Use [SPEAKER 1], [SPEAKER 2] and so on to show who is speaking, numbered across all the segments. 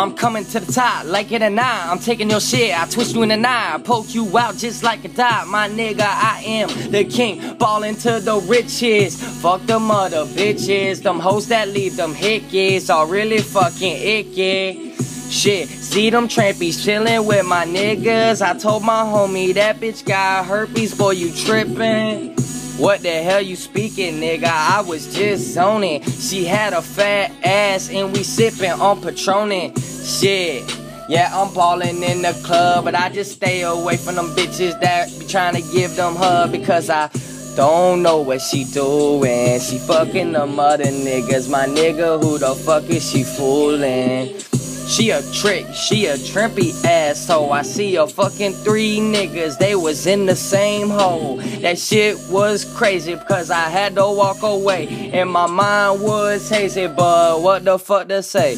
[SPEAKER 1] I'm coming to the top, like it or not. I'm taking your shit, I twist you in the eye, poke you out just like a dot. My nigga, I am the king, ballin' to the riches. Fuck them other bitches, them hoes that leave them hickeys are really fucking icky. Shit, see them trampies chillin' with my niggas. I told my homie that bitch got herpes, boy you trippin'. What the hell you speaking, nigga? I was just zoning. She had a fat ass and we sippin' on Patronin'. Shit, yeah, I'm ballin' in the club, but I just stay away from them bitches that be trying to give them hug because I don't know what she doing. She fucking them other niggas. My nigga, who the fuck is she fooling? She a trick, she a trimpy asshole. I see a fucking 3 niggas, they was in the same hole. That shit was crazy because I had to walk away and my mind was hazy, but what the fuck to say?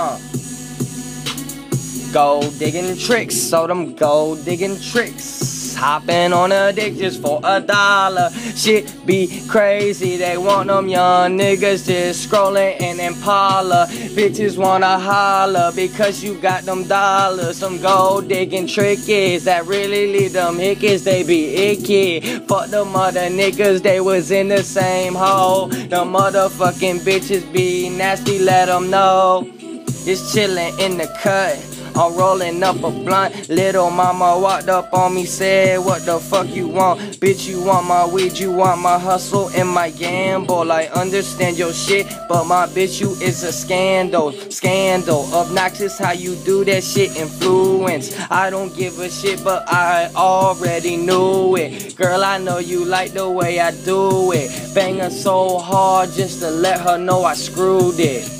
[SPEAKER 1] Gold digging tricks, so them gold digging tricks. Hopping on a dick just for $1. Shit be crazy, they want them young niggas just scrolling in Impala. Bitches wanna holler because you got them dollars. Some gold digging trickies that really leave them hickeys, they be icky. Fuck them other niggas, they was in the same hole. The motherfucking bitches be nasty, let them know. It's chillin' in the cut, I'm rolling up a blunt. Little mama walked up on me, said, what the fuck you want? Bitch, you want my weed, you want my hustle and my gamble. I understand your shit, but my bitch, you is a scandal. Scandal, obnoxious how you do that shit, influence. I don't give a shit, but I already knew it. Girl, I know you like the way I do it. Bang her so hard just to let her know I screwed it.